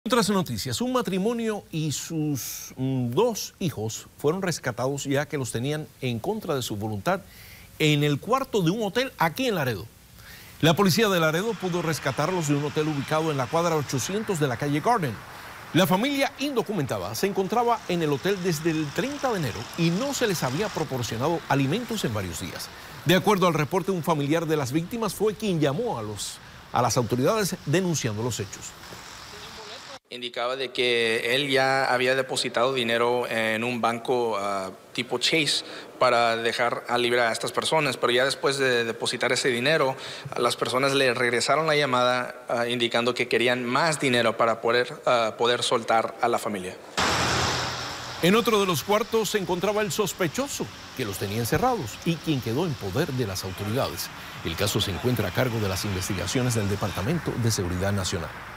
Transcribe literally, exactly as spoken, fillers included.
Otras noticias, un matrimonio y sus mm, dos hijos fueron rescatados ya que los tenían en contra de su voluntad en el cuarto de un hotel aquí en Laredo. La policía de Laredo pudo rescatarlos de un hotel ubicado en la cuadra ochocientos de la calle Garden. La familia indocumentada se encontraba en el hotel desde el treinta de enero y no se les había proporcionado alimentos en varios días. De acuerdo al reporte, un familiar de las víctimas fue quien llamó a, los, a las autoridades denunciando los hechos. Indicaba de que él ya había depositado dinero en un banco uh, tipo Chase para dejar a libre a estas personas, pero ya después de depositar ese dinero, las personas le regresaron la llamada uh, indicando que querían más dinero para poder, uh, poder soltar a la familia. En otro de los cuartos se encontraba el sospechoso, que los tenía encerrados y quien quedó en poder de las autoridades. El caso se encuentra a cargo de las investigaciones del Departamento de Seguridad Nacional.